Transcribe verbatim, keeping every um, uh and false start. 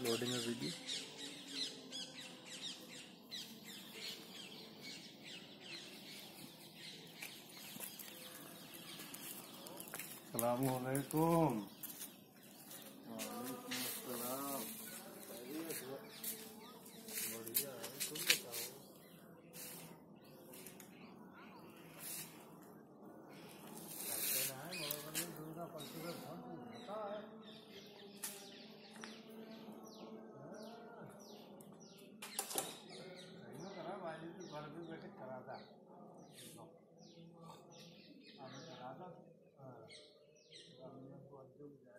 Loading में video. अस्सलामुअलैकुम। वालेकुम अस्सलाम। बढ़िया है, तुम बताओ। घर भी बैठे करा था, करा था।